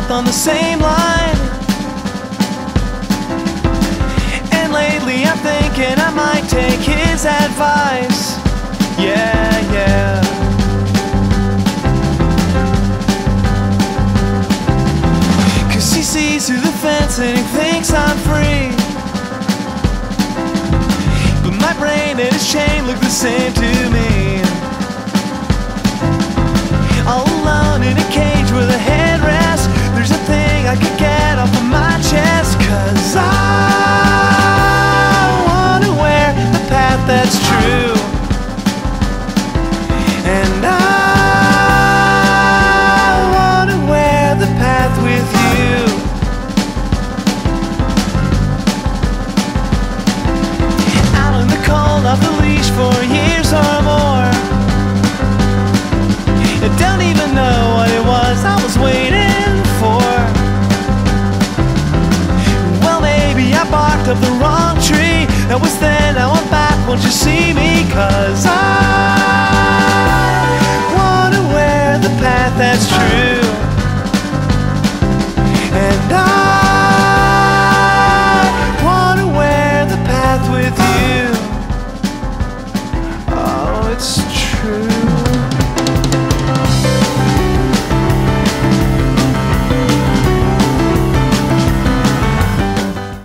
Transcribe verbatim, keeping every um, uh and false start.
both on the same line. And lately I'm thinking I might take his advice. Yeah, yeah. Cause he sees through the fence and he thinks I'm free, but my brain and his chain look the same to me. All alone in a cage with a headrest, there's a thing I could get off of my chest. Cause I wanna wear the path that's true, and I wanna wear the path with you. Out in the cold, off the leash for years or more. I don't even know what it was I was waiting for. Well, maybe I barked up the wrong tree. That was then, now I'm back, won't you see me? Cause I